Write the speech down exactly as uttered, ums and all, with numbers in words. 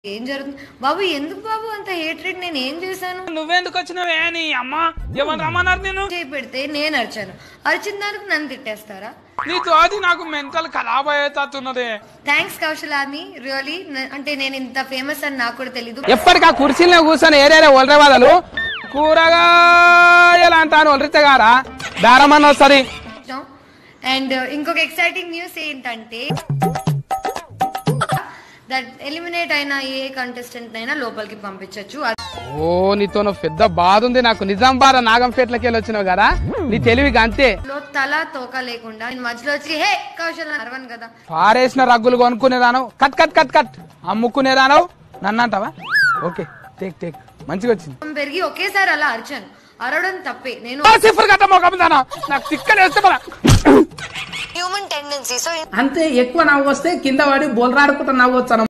ఏం జరుగుతుంది బాబు? ఎందుకు బాబు అంత హేట్రెడ్? నేను ఏం చేశాను? నువ్వెందుకు వచ్చినావే నీ అమ్మ? ఎవరు రమ్మన్నారు నేను? చేయి పెడితే నేను అరిచాను, అరిచిన దానికి నన్ను తిట్టేస్తారా? నీతో అది నాకు మెంటల్ ఖరాబ్ అయ్యేటట్టున్నదే. Thanks కౌశలామి, really. అంటే నేను ఇంత ఫేమస్ అని నాకు కూడా తెలీదు. ఎప్పటికా కుర్చీలో కూర్చొని ఏరేరే ఒలరే వాళ్ళు కూరగాయలు అంటాను ఒలరితేగారా దారమన్న వస్తుంది. అండ్ ఇంకొక ఎక్సైటింగ్ న్యూస్ ఏంటంటే దట్ ఎలిమినేట్ అయిన ఏ కంటెస్టెంట్ అయినా లోపలికి పంపించచ్చు. ఓ నీతో పెద్ద బాధ ఉంది నాకు. నిజామాబాద్ నాగంపేటలకి వెళ్ళి వచ్చినావు కదా, నీ తెలివిగా అంతే. తల తోక లేకుండా నేను మధ్యలో వచ్చి హే కౌశల్ అరవను కదా. పారేసిన రగ్గులు కొనుక్కునేదాను, కట్ కట్ కట్ కట్ అమ్ముకునేదాను నన్ను అంటావా? ఓకే టేక్ టేక్ మంచిగా వచ్చింది. పెరిగి ఒకేసారి అలా అరిచాను, అరవడం తప్పే. నేను నాకు తిక్కలేస్తే హ్యూమన్ టెండెన్సీ. సో అంతే, ఎక్కువ నవ్వు వస్తే కింద పడి బోల్రాడుకుంటా నవ్వచ్చు.